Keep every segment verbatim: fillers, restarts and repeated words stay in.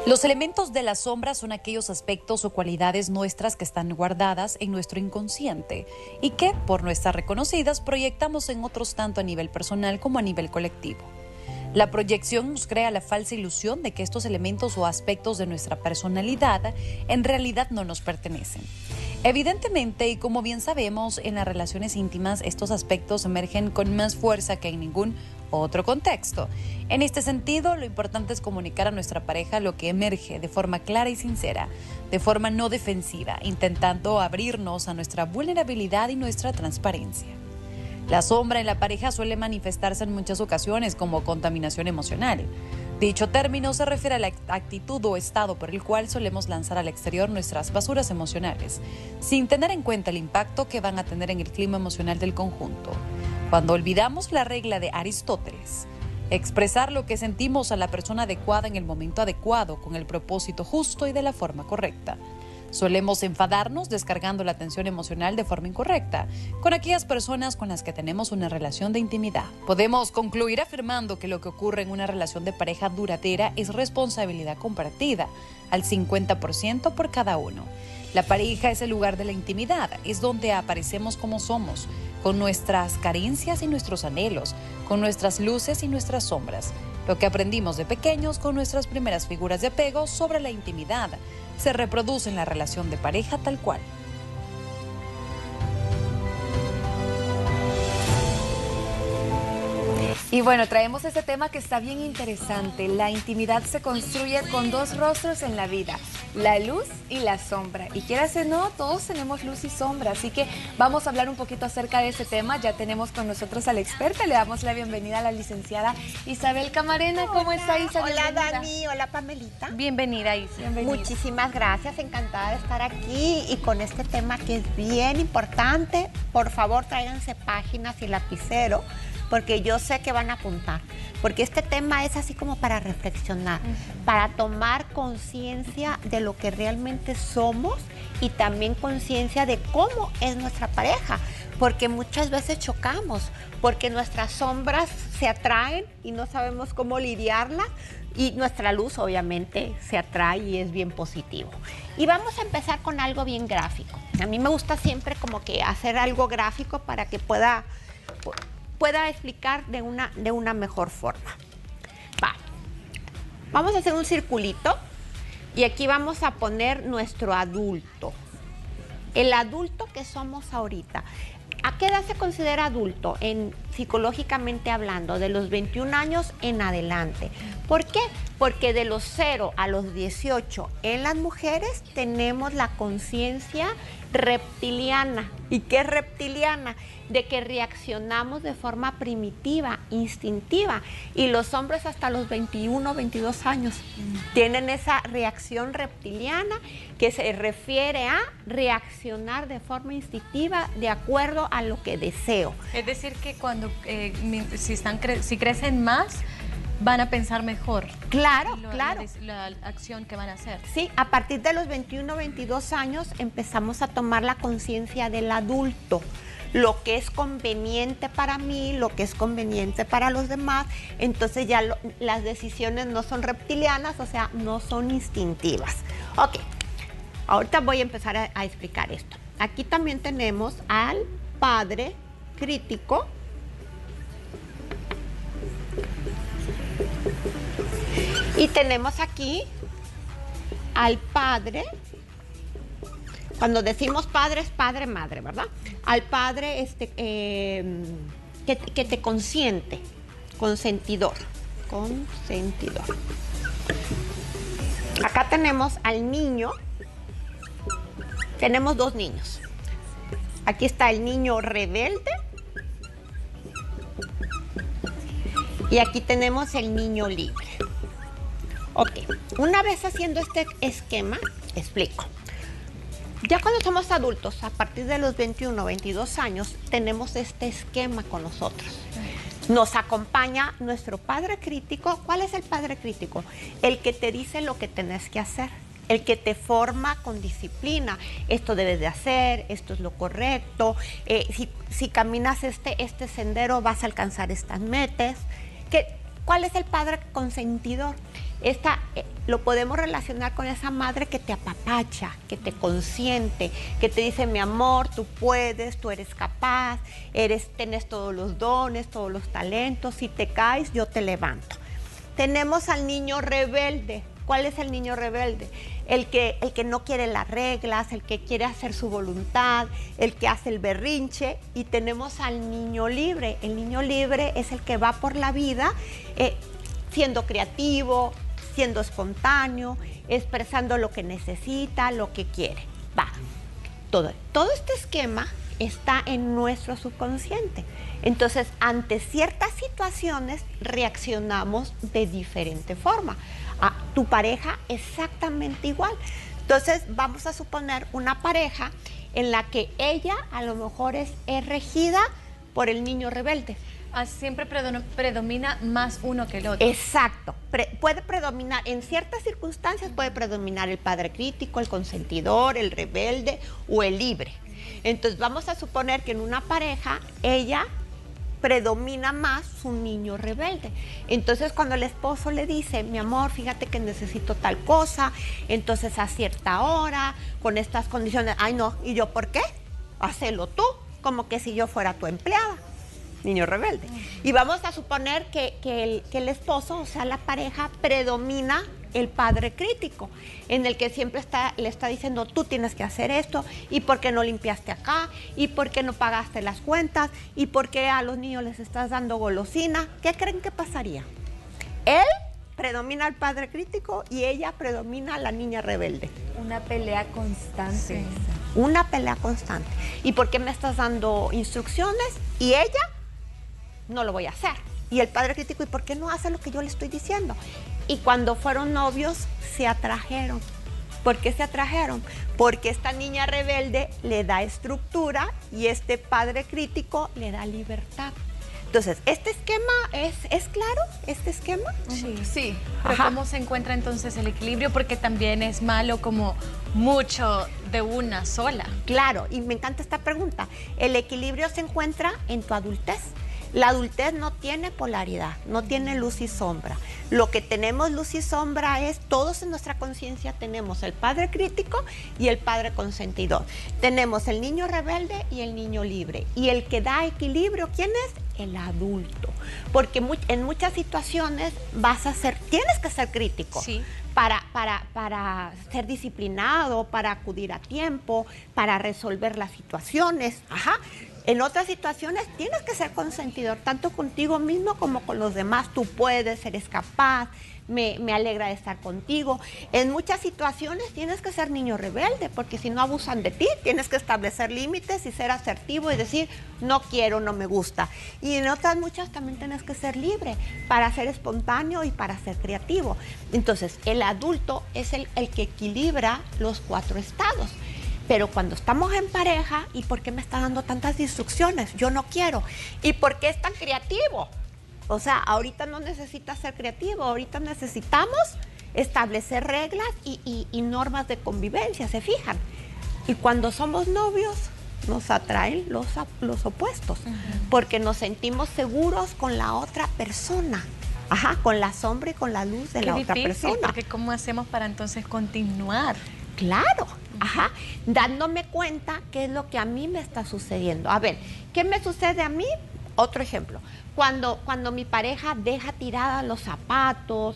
Los elementos de la sombra son aquellos aspectos o cualidades nuestras que están guardadas en nuestro inconsciente y que, por no estar reconocidas, proyectamos en otros tanto a nivel personal como a nivel colectivo. La proyección nos crea la falsa ilusión de que estos elementos o aspectos de nuestra personalidad en realidad no nos pertenecen. Evidentemente, y como bien sabemos, en las relaciones íntimas estos aspectos emergen con más fuerza que en ningún otro contexto. En este sentido, lo importante es comunicar a nuestra pareja lo que emerge de forma clara y sincera, de forma no defensiva, intentando abrirnos a nuestra vulnerabilidad y nuestra transparencia. La sombra en la pareja suele manifestarse en muchas ocasiones como contaminación emocional. Dicho término se refiere a la actitud o estado por el cual solemos lanzar al exterior nuestras basuras emocionales, sin tener en cuenta el impacto que van a tener en el clima emocional del conjunto. Cuando olvidamos la regla de Aristóteles, expresar lo que sentimos a la persona adecuada en el momento adecuado, con el propósito justo y de la forma correcta. Solemos enfadarnos descargando la tensión emocional de forma incorrecta con aquellas personas con las que tenemos una relación de intimidad. Podemos concluir afirmando que lo que ocurre en una relación de pareja duradera es responsabilidad compartida al cincuenta por ciento por cada uno. La pareja es el lugar de la intimidad, es donde aparecemos como somos, con nuestras carencias y nuestros anhelos, con nuestras luces y nuestras sombras. Lo que aprendimos de pequeños con nuestras primeras figuras de apego sobre la intimidad se reproduce en la relación de pareja tal cual. Y bueno, traemos este tema que está bien interesante. La intimidad se construye con dos rostros en la vida, la luz y la sombra. Y quieras o no, todos tenemos luz y sombra. Así que vamos a hablar un poquito acerca de ese tema. Ya tenemos con nosotros a la experta. Le damos la bienvenida a la licenciada Isabel Camarena. ¿Cómo Hola, está, Isa? Hola, Bienvenida. Dani. Hola, Pamelita. Bienvenida, Isa. Bienvenida. Muchísimas gracias. Encantada de estar aquí y con este tema que es bien importante. Por favor, tráiganse páginas y lapicero, porque yo sé que van a apuntar, porque este tema es así como para reflexionar, uh-huh. para tomar conciencia de lo que realmente somos y también conciencia de cómo es nuestra pareja, porque muchas veces chocamos, porque nuestras sombras se atraen y no sabemos cómo lidiarlas, y nuestra luz obviamente se atrae y es bien positivo. Y vamos a empezar con algo bien gráfico. A mí me gusta siempre como que hacer algo gráfico para que pueda... pueda explicar de una, de una mejor forma. Va. Vamos a hacer un circulito y aquí vamos a poner nuestro adulto. El adulto que somos ahorita. ¿A qué edad se considera adulto? En, psicológicamente hablando, de los veintiún años en adelante. ¿Por qué? Porque de los cero a los dieciocho en las mujeres tenemos la conciencia reptiliana. ¿Y qué es reptiliana? De que reaccionamos de forma primitiva, instintiva. Y los hombres hasta los veintiuno, veintidós años mm. tienen esa reacción reptiliana que se refiere a reaccionar de forma instintiva de acuerdo a lo que deseo. Es decir, que cuando eh, si, están cre si crecen más, van a pensar mejor. Claro, lo, claro. La, la acción que van a hacer. Sí, a partir de los veintiuno, veintidós años empezamos a tomar la conciencia del adulto. Lo que es conveniente para mí, lo que es conveniente para los demás. Entonces ya lo, las decisiones no son reptilianas, o sea, no son instintivas. Ok, ahorita voy a empezar a, a explicar esto. Aquí también tenemos al padre crítico. Y tenemos aquí al padre, cuando decimos padre es padre, madre, ¿verdad? Al padre este, eh, que, que te consiente, consentidor, consentidor. Acá tenemos al niño, tenemos dos niños. Aquí está el niño rebelde y aquí tenemos el niño libre. Ok, una vez haciendo este esquema, explico. Ya cuando somos adultos, a partir de los veintiuno, veintidós años, tenemos este esquema con nosotros. Nos acompaña nuestro padre crítico. ¿Cuál es el padre crítico? El que te dice lo que tenés que hacer, el que te forma con disciplina. Esto debes de hacer, esto es lo correcto. Eh, si, si caminas este, este sendero, vas a alcanzar estas metas. ¿Qué, ¿Cuál es el padre consentidor? Esta, eh, lo podemos relacionar con esa madre que te apapacha, que te consiente, que te dice, mi amor, tú puedes, tú eres capaz, eres, tienes todos los dones, todos los talentos, si te caes, yo te levanto. Tenemos al niño rebelde. ¿Cuál es el niño rebelde? El que, el que no quiere las reglas, el que quiere hacer su voluntad, el que hace el berrinche. Y tenemos al niño libre. El niño libre es el que va por la vida eh, siendo creativo, siendo espontáneo, expresando lo que necesita, lo que quiere. Va. Todo, todo este esquema está en nuestro subconsciente. Entonces, ante ciertas situaciones reaccionamos de diferente forma. A tu pareja exactamente igual. Entonces, vamos a suponer una pareja en la que ella a lo mejor es, es regida por el niño rebelde. Ah, siempre predomina más uno que el otro. Exacto. Pre puede predominar, en ciertas circunstancias puede predominar el padre crítico, el consentidor, el rebelde o el libre. Entonces vamos a suponer que en una pareja ella predomina más su niño rebelde. Entonces cuando el esposo le dice, mi amor, fíjate que necesito tal cosa, entonces a cierta hora, con estas condiciones, ay no, ¿y yo por qué? Hacelo tú, como que si yo fuera tu empleada. Niño rebelde. Y vamos a suponer que, que, el, que el esposo, o sea, la pareja, predomina el padre crítico, en el que siempre está, le está diciendo, tú tienes que hacer esto, y por qué no limpiaste acá, y por qué no pagaste las cuentas, y por qué a los niños les estás dando golosina. ¿Qué creen que pasaría? Él predomina al padre crítico y ella predomina a la niña rebelde. Una pelea constante. Sí. Una pelea constante. ¿Y por qué me estás dando instrucciones? Y ella, no lo voy a hacer. Y el padre crítico, ¿y por qué no hace lo que yo le estoy diciendo? Y cuando fueron novios, se atrajeron. ¿Por qué se atrajeron? Porque esta niña rebelde le da estructura y este padre crítico le da libertad. Entonces, ¿este esquema es, es claro? ¿Este esquema? Sí, sí. Pero Ajá. ¿cómo se encuentra entonces el equilibrio? Porque también es malo como mucho de una sola. Claro, y me encanta esta pregunta. El equilibrio se encuentra en tu adultez. La adultez no tiene polaridad, no tiene luz y sombra. Lo que tenemos luz y sombra es, todos en nuestra conciencia tenemos el padre crítico y el padre consentidor. Tenemos el niño rebelde y el niño libre. Y el que da equilibrio, ¿quién es? El adulto. Porque mu- en muchas situaciones vas a ser, tienes que ser crítico. Sí. Para, para, para ser disciplinado, para acudir a tiempo, para resolver las situaciones. Ajá. En otras situaciones tienes que ser consentidor, tanto contigo mismo como con los demás. Tú puedes, eres capaz, me, me alegra de estar contigo. En muchas situaciones tienes que ser niño rebelde, porque si no abusan de ti, tienes que establecer límites y ser asertivo y decir, no quiero, no me gusta. Y en otras muchas también tienes que ser libre para ser espontáneo y para ser creativo. Entonces, el adulto es el, el que equilibra los cuatro estados. Pero cuando estamos en pareja, ¿y por qué me está dando tantas instrucciones? Yo no quiero. ¿Y por qué es tan creativo? O sea, ahorita no necesitas ser creativo, ahorita necesitamos establecer reglas y, y, y normas de convivencia, ¿se fijan? Y cuando somos novios, nos atraen los, los opuestos, uh-huh. porque nos sentimos seguros con la otra persona. Ajá, con la sombra y con la luz de Qué la difícil, otra persona. Porque ¿cómo hacemos para entonces continuar? Claro, ajá, dándome cuenta qué es lo que a mí me está sucediendo. A ver, ¿qué me sucede a mí? Otro ejemplo, cuando, cuando mi pareja deja tiradas los zapatos,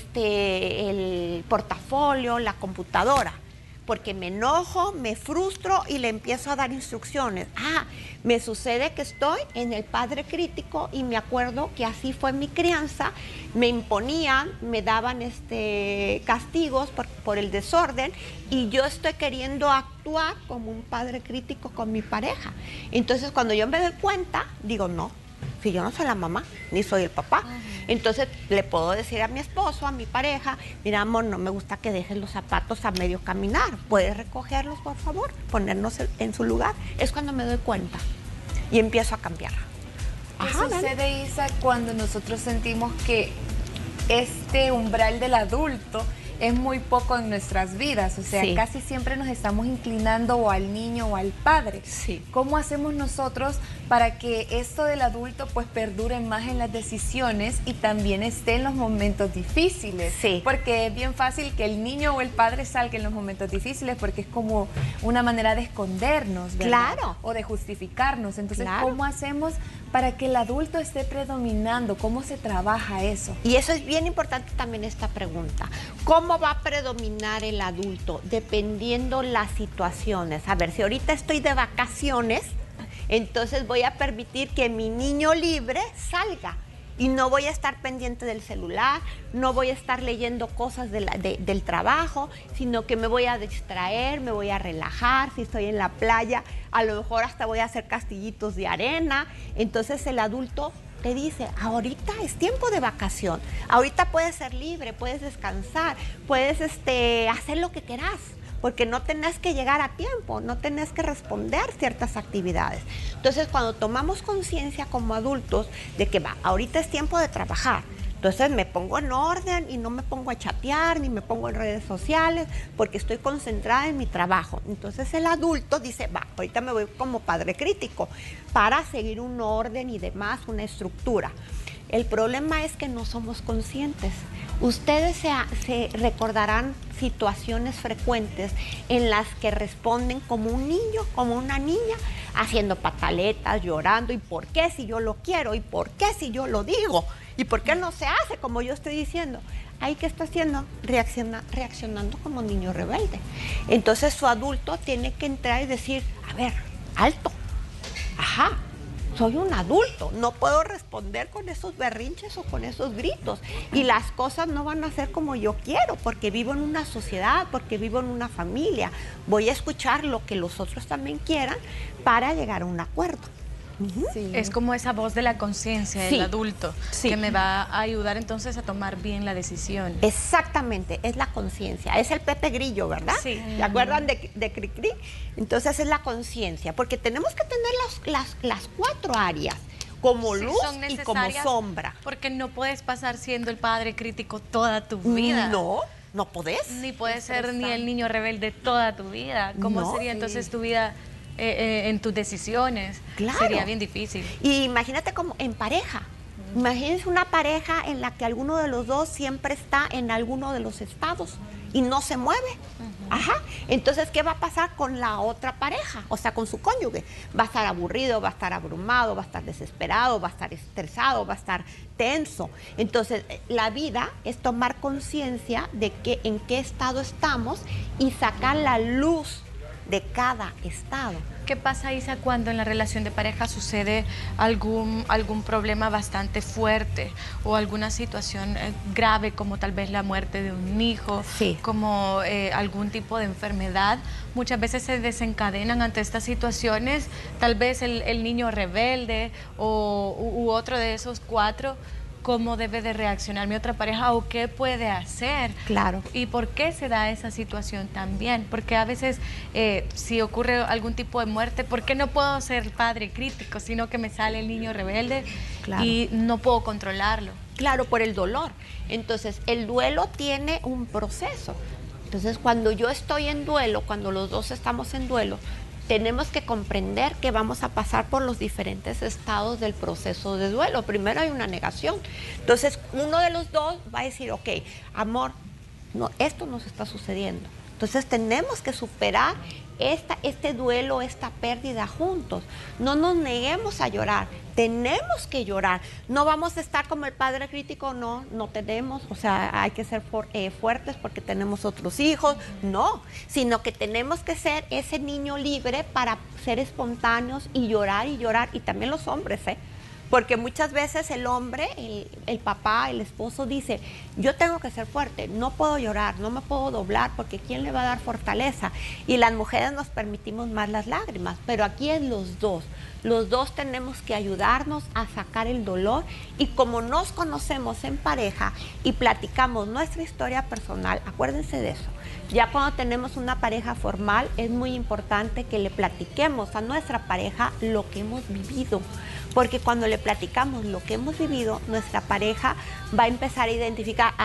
este, el portafolio, la computadora, porque me enojo, me frustro y le empiezo a dar instrucciones. Ah, me sucede que estoy en el padre crítico y me acuerdo que así fue mi crianza, me imponían, me daban este, castigos por, por el desorden y yo estoy queriendo actuar como un padre crítico con mi pareja. Entonces, cuando yo me doy cuenta, digo, no, si yo no soy la mamá, ni soy el papá. Uh-huh. Entonces, le puedo decir a mi esposo, a mi pareja, mira, amor, no me gusta que dejes los zapatos a medio caminar. ¿Puedes recogerlos, por favor? Ponernos en su lugar. Es cuando me doy cuenta y empiezo a cambiar. ¿Qué Ajá, sucede, ¿vale? Isa, cuando nosotros sentimos que este umbral del adulto es muy poco en nuestras vidas, o sea, Sí. casi siempre nos estamos inclinando o al niño o al padre. Sí. ¿Cómo hacemos nosotros para que esto del adulto pues perdure más en las decisiones y también esté en los momentos difíciles? Sí. Porque es bien fácil que el niño o el padre salga en los momentos difíciles porque es como una manera de escondernos, ¿verdad? Claro. O de justificarnos. Entonces, Claro. ¿cómo hacemos para que el adulto esté predominando? ¿Cómo se trabaja eso? Y eso es bien importante también esta pregunta. ¿Cómo va a predominar el adulto? Dependiendo las situaciones. A ver, si ahorita estoy de vacaciones, entonces voy a permitir que mi niño libre salga. Y no voy a estar pendiente del celular, no voy a estar leyendo cosas de la, de, del trabajo, sino que me voy a distraer, me voy a relajar. Si estoy en la playa, a lo mejor hasta voy a hacer castillitos de arena. Entonces el adulto te dice, ahorita es tiempo de vacación, ahorita puedes ser libre, puedes descansar, puedes este, hacer lo que quieras, porque no tenés que llegar a tiempo, no tenés que responder ciertas actividades. Entonces, cuando tomamos conciencia como adultos de que va, ahorita es tiempo de trabajar, entonces me pongo en orden y no me pongo a chatear ni me pongo en redes sociales porque estoy concentrada en mi trabajo. Entonces el adulto dice, va, ahorita me voy como padre crítico para seguir un orden y demás, una estructura. El problema es que no somos conscientes. Ustedes se, se recordarán situaciones frecuentes en las que responden como un niño, como una niña, haciendo pataletas, llorando. ¿Y por qué si yo lo quiero? ¿Y por qué si yo lo digo? ¿Y por qué no se hace como yo estoy diciendo? Ahí, ¿qué está haciendo? Reacciona, reaccionando como niño rebelde. Entonces su adulto tiene que entrar y decir, a ver, alto, ajá, soy un adulto, no puedo responder con esos berrinches o con esos gritos. Y las cosas no van a ser como yo quiero, porque vivo en una sociedad, porque vivo en una familia. Voy a escuchar lo que los otros también quieran para llegar a un acuerdo. Uh-huh. Sí. Es como esa voz de la conciencia del Sí. adulto, Sí. que me va a ayudar entonces a tomar bien la decisión. Exactamente, es la conciencia, es el Pepe Grillo, ¿verdad? Sí. ¿Se acuerdan de, de Cricri? Entonces es la conciencia, porque tenemos que tener las, las, las cuatro áreas, como Sí, luz son y como necesarias, sombra. Porque no puedes pasar siendo el padre crítico toda tu vida. No, no podés. Ni puedes ser ni el niño rebelde toda tu vida. ¿Cómo No, sería sí. entonces tu vida eh, eh, en tus decisiones? Claro. Sería bien difícil. Y imagínate como en pareja. Imagínense una pareja en la que alguno de los dos siempre está en alguno de los estados y no se mueve. Uh-huh. Ajá. Entonces, ¿qué va a pasar con la otra pareja? O sea, con su cónyuge. Va a estar aburrido, va a estar abrumado, va a estar desesperado, va a estar estresado, va a estar tenso. Entonces, la vida es tomar conciencia de que en qué estado estamos y sacar la luz de cada estado. ¿Qué pasa, Isa, cuando en la relación de pareja sucede algún, algún problema bastante fuerte o alguna situación eh, grave, como tal vez la muerte de un hijo, sí. como eh, algún tipo de enfermedad? Muchas veces se desencadenan ante estas situaciones, tal vez el, el niño rebelde o, u, u otro de esos cuatro. ¿Cómo debe de reaccionar mi otra pareja o qué puede hacer? Claro. ¿Y por qué se da esa situación también? Porque a veces, eh, si ocurre algún tipo de muerte, ¿por qué no puedo ser padre crítico, sino que me sale el niño rebelde Claro. y no puedo controlarlo? Claro, por el dolor. Entonces, el duelo tiene un proceso. Entonces, cuando yo estoy en duelo, cuando los dos estamos en duelo, tenemos que comprender que vamos a pasar por los diferentes estados del proceso de duelo. Primero hay una negación. Entonces, uno de los dos va a decir, ok, amor, no, esto nos está sucediendo. Entonces, tenemos que superar esta, este duelo, esta pérdida juntos. No nos neguemos a llorar. Tenemos que llorar. No vamos a estar como el padre crítico, no, no tenemos. O sea, hay que ser for, eh, fuertes porque tenemos otros hijos. No, sino que tenemos que ser ese niño libre para ser espontáneos y llorar y llorar. Y también los hombres, ¿eh? Porque muchas veces el hombre, el, el papá, el esposo dice, yo tengo que ser fuerte, no puedo llorar, no me puedo doblar porque ¿quién le va a dar fortaleza? Y las mujeres nos permitimos más las lágrimas, pero aquí es los dos. Los dos tenemos que ayudarnos a sacar el dolor y como nos conocemos en pareja y platicamos nuestra historia personal, acuérdense de eso. Ya cuando tenemos una pareja formal es muy importante que le platiquemos a nuestra pareja lo que hemos vivido. Porque cuando le platicamos lo que hemos vivido, nuestra pareja va a empezar a identificar, ah,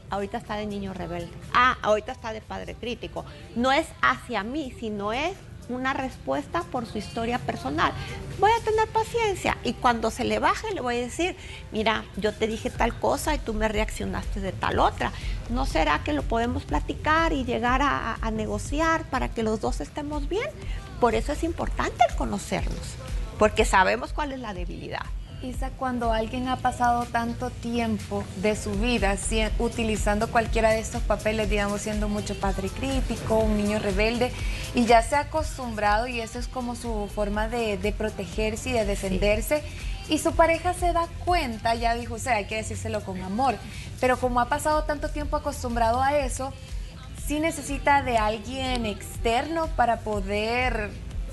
ahorita está de niño rebelde. Ah, ahorita está de padre crítico. No es hacia mí, sino es una respuesta por su historia personal. Voy a tener paciencia y cuando se le baje le voy a decir, mira, yo te dije tal cosa y tú me reaccionaste de tal otra. ¿No será que lo podemos platicar y llegar a, a negociar para que los dos estemos bien? Por eso es importante el conocernos, porque sabemos cuál es la debilidad. Isa, cuando alguien ha pasado tanto tiempo de su vida si, utilizando cualquiera de estos papeles, digamos, siendo mucho padre crítico, un niño rebelde, y ya se ha acostumbrado y eso es como su forma de, de protegerse y de defenderse, sí. Y su pareja se da cuenta, ya dijo, o sea, hay que decírselo con amor, pero como ha pasado tanto tiempo acostumbrado a eso, sí necesita de alguien externo para poder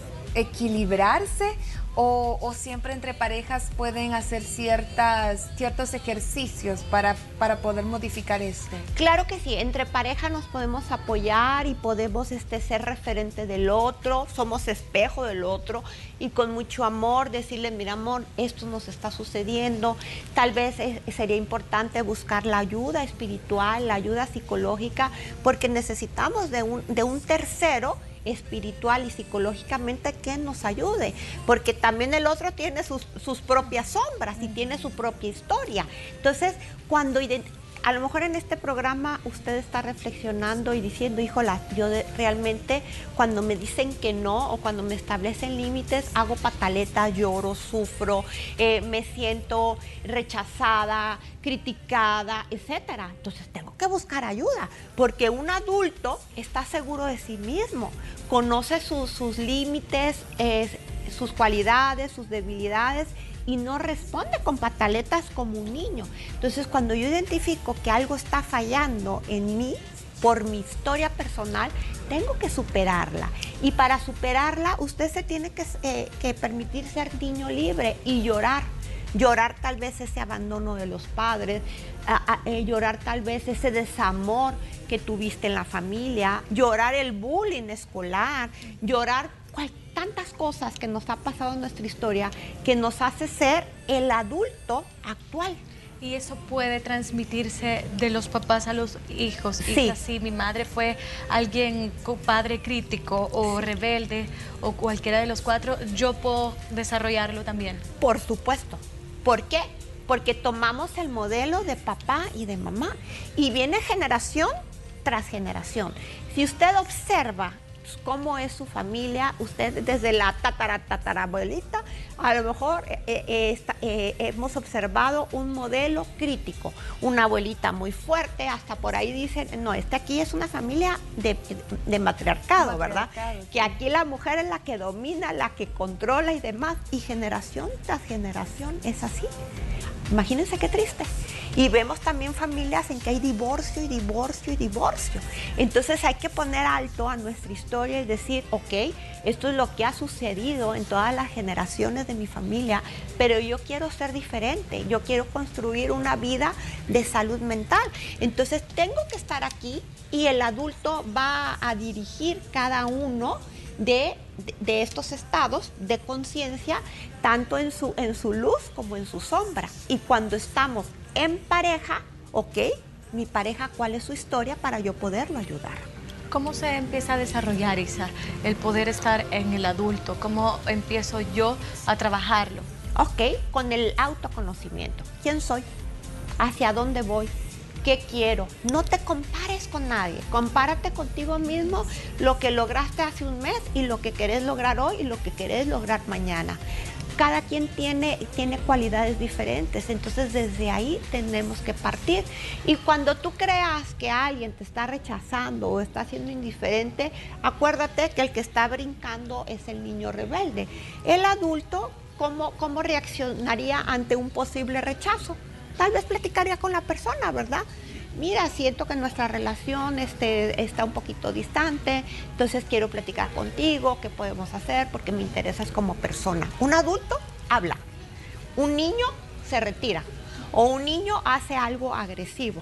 equilibrarse. O, o siempre entre parejas pueden hacer ciertas, ciertos ejercicios para, para poder modificar esto. Claro que sí, entre pareja nos podemos apoyar y podemos este, ser referente del otro, somos espejo del otro y con mucho amor decirle, mira amor, esto nos está sucediendo, tal vez es, sería importante buscar la ayuda espiritual, la ayuda psicológica, porque necesitamos de un, de un tercero espiritual y psicológicamente que nos ayude, porque también el otro tiene sus, sus propias sombras y tiene su propia historia. Entonces, cuando a lo mejor en este programa usted está reflexionando y diciendo, híjola, yo de, realmente cuando me dicen que no o cuando me establecen límites, hago pataleta, lloro, sufro, eh, me siento rechazada, criticada, etcétera. Entonces tengo que buscar ayuda, porque un adulto está seguro de sí mismo, conoce sus, sus límites, eh, sus cualidades, sus debilidades, y no responde con pataletas como un niño. Entonces, cuando yo identifico que algo está fallando en mí, por mi historia personal, tengo que superarla. Y para superarla, usted se tiene que, eh, que permitir ser niño libre y llorar. Llorar tal vez ese abandono de los padres, a, a, eh, llorar tal vez ese desamor que tuviste en la familia, llorar el bullying escolar, llorar cualquier tantas cosas que nos ha pasado en nuestra historia que nos hace ser el adulto actual. Y eso puede transmitirse de los papás a los hijos. Sí. Y así mi madre fue alguien con padre crítico o sí. rebelde o cualquiera de los cuatro, yo puedo desarrollarlo también. Por supuesto. ¿Por qué? Porque tomamos el modelo de papá y de mamá y viene generación tras generación. Si usted observa cómo es su familia, usted desde la tatara, tatarabuelita, a lo mejor eh, eh, está, eh, hemos observado un modelo crítico, una abuelita muy fuerte, hasta por ahí dicen, no, este aquí es una familia de, de matriarcado, ¿verdad? Sí. Que aquí la mujer es la que domina, la que controla y demás, y generación tras generación es así. Imagínense qué triste. Y vemos también familias en que hay divorcio y divorcio y divorcio. Entonces hay que poner alto a nuestra historia y decir, ok, esto es lo que ha sucedido en todas las generaciones de mi familia, pero yo quiero ser diferente, yo quiero construir una vida de salud mental. Entonces tengo que estar aquí y el adulto va a dirigir cada uno de, de, de estos estados de conciencia, tanto en su, en su luz como en su sombra. Y cuando estamos en pareja, ok, mi pareja, ¿cuál es su historia para yo poderlo ayudar? ¿Cómo se empieza a desarrollar, Isa, el poder estar en el adulto? ¿Cómo empiezo yo a trabajarlo? Ok, con el autoconocimiento. ¿Quién soy? ¿Hacia dónde voy? ¿Qué quiero? No te compares con nadie, compárate contigo mismo, lo que lograste hace un mes y lo que querés lograr hoy y lo que querés lograr mañana. Cada quien tiene, tiene cualidades diferentes, entonces desde ahí tenemos que partir. Y cuando tú creas que alguien te está rechazando o está siendo indiferente, acuérdate que el que está brincando es el niño rebelde. El adulto, ¿cómo, cómo reaccionaría ante un posible rechazo? Tal vez platicaría con la persona, ¿verdad? Mira, siento que nuestra relación este, está un poquito distante, entonces quiero platicar contigo, qué podemos hacer, porque me interesas como persona. Un adulto habla, un niño se retira o un niño hace algo agresivo.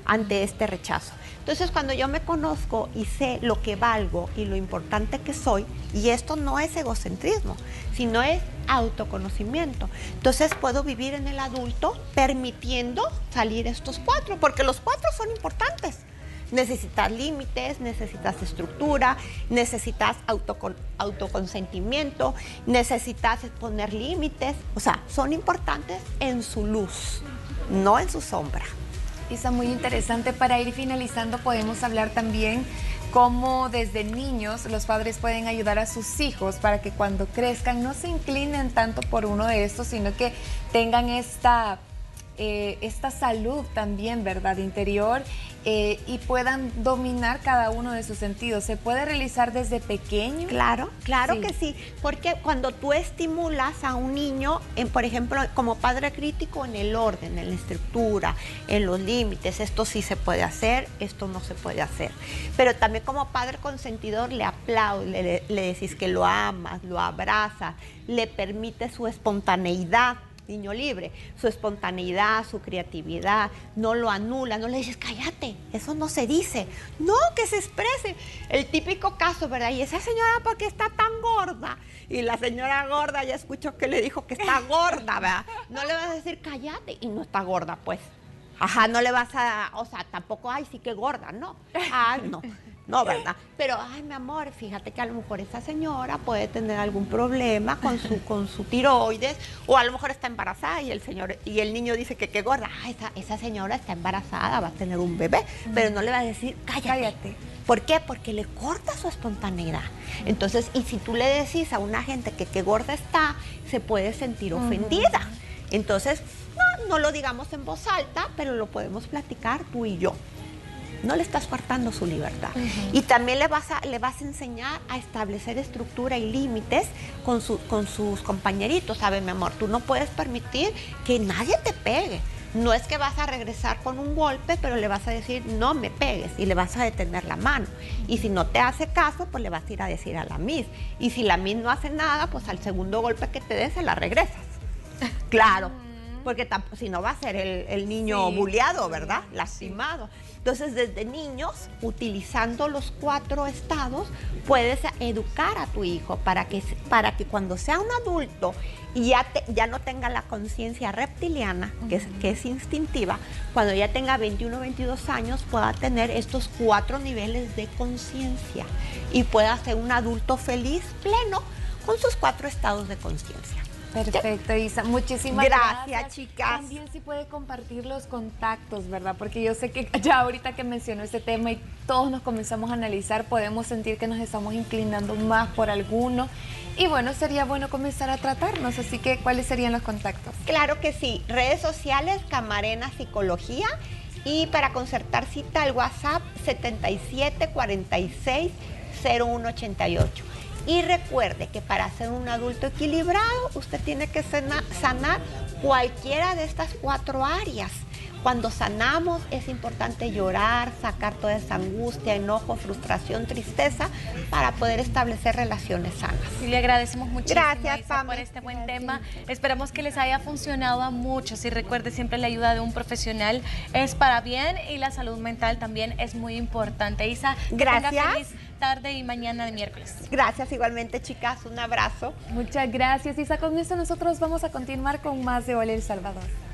ante este rechazo. Entonces, cuando yo me conozco y sé lo que valgo y lo importante que soy, y esto no es egocentrismo, sino es autoconocimiento, entonces puedo vivir en el adulto permitiendo salir estos cuatro, porque los cuatro son importantes. Necesitas límites, necesitas estructura, necesitas autocon autoconsentimiento, necesitas poner límites. O sea, son importantes en su luz, no en su sombra. Isa, muy interesante. Para ir finalizando, podemos hablar también cómo desde niños los padres pueden ayudar a sus hijos para que cuando crezcan no se inclinen tanto por uno de estos, sino que tengan esta... Eh, esta salud también, ¿verdad?, interior, eh, y puedan dominar cada uno de sus sentidos. ¿Se puede realizar desde pequeño? Claro, claro Sí. que sí, porque cuando tú estimulas a un niño, en, por ejemplo, como padre crítico, en el orden, en la estructura, en los límites, esto sí se puede hacer, esto no se puede hacer. Pero también como padre consentidor le aplaudes, le, le decís que lo amas, lo abrazas, le permite su espontaneidad. Niño libre, su espontaneidad, su creatividad, no lo anula, no le dices, cállate, eso no se dice, no, que se exprese. El típico caso, ¿verdad? Y esa señora, ¿por qué está tan gorda? Y la señora gorda ya escuchó que le dijo que está gorda, ¿verdad? No le vas a decir, cállate, y no está gorda, pues. Ajá, no le vas a, o sea, tampoco, ay, sí que gorda, no. Ah, no. No, ¿verdad? Pero, ay, mi amor, fíjate que a lo mejor esa señora puede tener algún problema con su, con su tiroides, o a lo mejor está embarazada y el señor y el niño dice que qué gorda. Ah, esa, esa señora está embarazada, va a tener un bebé, pero no le va a decir, cállate. Cállate. ¿Por qué? Porque le corta su espontaneidad. Entonces, y si tú le decís a una gente que qué gorda está, se puede sentir ofendida. Entonces, no, no lo digamos en voz alta, pero lo podemos platicar tú y yo. No le estás faltando su libertad. Uh-huh. Y también le vas, a, le vas a enseñar a establecer estructura y límites con, su, con sus compañeritos. ¿Sabes, mi amor? Tú no puedes permitir que nadie te pegue. No es que vas a regresar con un golpe, pero le vas a decir, no me pegues, y le vas a detener la mano. Y si no te hace caso, pues le vas a ir a decir a la Miss. Y si la Miss no hace nada, pues al segundo golpe que te des, se la regresas. Claro, porque si no va a ser el, el niño sí, buleado, ¿verdad? Sí. Lastimado. Entonces, desde niños, utilizando los cuatro estados, puedes educar a tu hijo para que, para que cuando sea un adulto y ya, te, ya no tenga la conciencia reptiliana, que es, que es instintiva, cuando ya tenga veintiuno, veintidós años, pueda tener estos cuatro niveles de conciencia y pueda ser un adulto feliz, pleno, con sus cuatro estados de conciencia. Perfecto, Isa. Muchísimas gracias. Gracias, chicas. También sí puede compartir los contactos, ¿verdad? Porque yo sé que ya ahorita que mencionó este tema y todos nos comenzamos a analizar, podemos sentir que nos estamos inclinando más por alguno. Y bueno, sería bueno comenzar a tratarnos. Así que, ¿cuáles serían los contactos? Claro que sí. Redes sociales, Camarena Psicología. Y para concertar cita, al WhatsApp setenta y siete cuarenta y seis cero uno ochenta y ocho. Y recuerde que para ser un adulto equilibrado, usted tiene que sanar, sanar cualquiera de estas cuatro áreas. Cuando sanamos es importante llorar, sacar toda esa angustia, enojo, frustración, tristeza, para poder establecer relaciones sanas. Y le agradecemos muchísimo, Gracias, Isa, Pam. por este buen Gracias. tema. Esperamos que les haya funcionado a muchos y recuerde siempre la ayuda de un profesional es para bien y la salud mental también es muy importante. Isa, que Gracias. tenga feliz tarde y mañana de miércoles. Gracias igualmente, chicas. Un abrazo. Muchas gracias, Isa. Con esto nosotros vamos a continuar con más de Hola El Salvador.